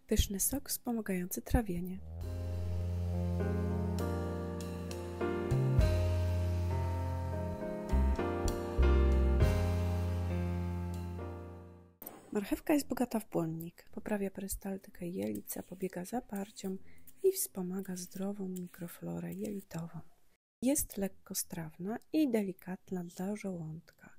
Pyszny sok wspomagający trawienie. Marchewka jest bogata w błonnik, poprawia perystaltykę jelit, zapobiega zaparciom i wspomaga zdrową mikroflorę jelitową. Jest lekkostrawna i delikatna dla żołądka.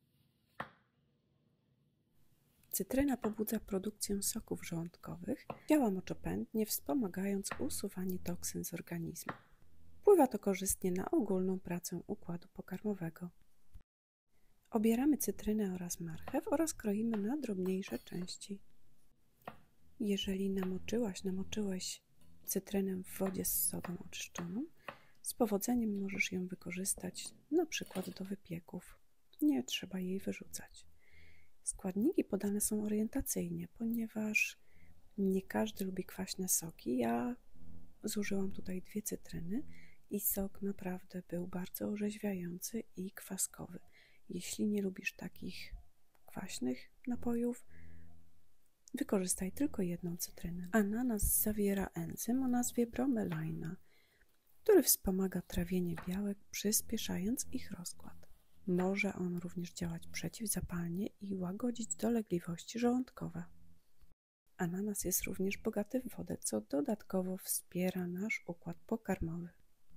Cytryna pobudza produkcję soków żołądkowych, działa moczopędnie, wspomagając usuwanie toksyn z organizmu. Wpływa to korzystnie na ogólną pracę układu pokarmowego. Obieramy cytrynę oraz marchew oraz kroimy na drobniejsze części. Jeżeli namoczyłeś cytrynę w wodzie z sodą oczyszczoną, z powodzeniem możesz ją wykorzystać na przykład do wypieków. Nie trzeba jej wyrzucać. Składniki podane są orientacyjnie, ponieważ nie każdy lubi kwaśne soki. Ja zużyłam tutaj 2 cytryny i sok naprawdę był bardzo orzeźwiający i kwaskowy. Jeśli nie lubisz takich kwaśnych napojów, wykorzystaj tylko 1 cytrynę. Ananas zawiera enzym o nazwie bromelaina, który wspomaga trawienie białek, przyspieszając ich rozkład. Może on również działać przeciwzapalnie i łagodzić dolegliwości żołądkowe. Ananas jest również bogaty w wodę, co dodatkowo wspiera nasz układ pokarmowy.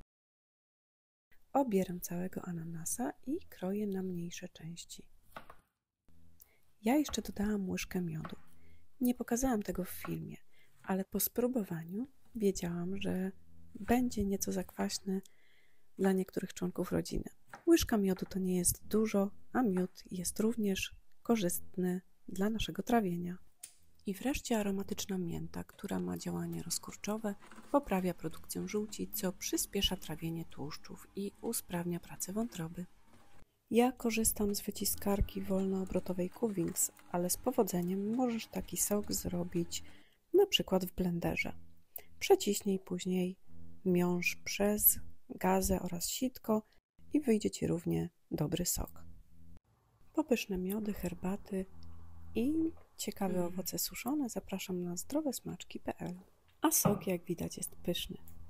Obieram całego ananasa i kroję na mniejsze części. Ja jeszcze dodałam łyżkę miodu. Nie pokazałam tego w filmie, ale po spróbowaniu wiedziałam, że będzie nieco za kwaśny dla niektórych członków rodziny. Łyżka miodu to nie jest dużo, a miód jest również korzystny dla naszego trawienia. I wreszcie aromatyczna mięta, która ma działanie rozkurczowe, poprawia produkcję żółci, co przyspiesza trawienie tłuszczów i usprawnia pracę wątroby. Ja korzystam z wyciskarki wolnoobrotowej Kuvings, ale z powodzeniem możesz taki sok zrobić na przykład w blenderze. Przeciśnij później miąższ przez gazę oraz sitko i wyjdzie Ci równie dobry sok. Popyszne miody, herbaty i ciekawe owoce suszone zapraszam na zdrowesmaczki.pl. A sok, jak widać, jest pyszny.